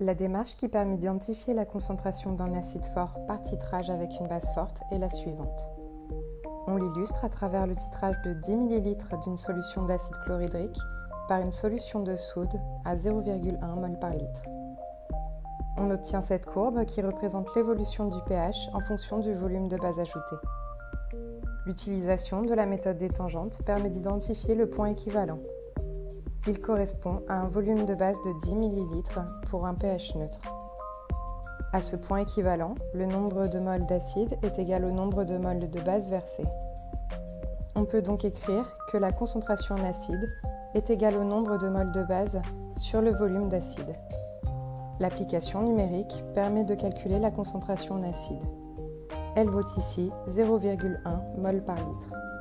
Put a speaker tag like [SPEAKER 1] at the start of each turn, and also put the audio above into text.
[SPEAKER 1] La démarche qui permet d'identifier la concentration d'un acide fort par titrage avec une base forte est la suivante. On l'illustre à travers le titrage de 10 ml d'une solution d'acide chlorhydrique par une solution de soude à 0,1 mol par litre. On obtient cette courbe qui représente l'évolution du pH en fonction du volume de base ajouté. L'utilisation de la méthode des tangentes permet d'identifier le point équivalent. Il correspond à un volume de base de 10 ml pour un pH neutre. À ce point équivalent, le nombre de moles d'acide est égal au nombre de moles de base versés. On peut donc écrire que la concentration en acide est égale au nombre de moles de base sur le volume d'acide. L'application numérique permet de calculer la concentration en acide. Elle vaut ici 0,1 mol par litre.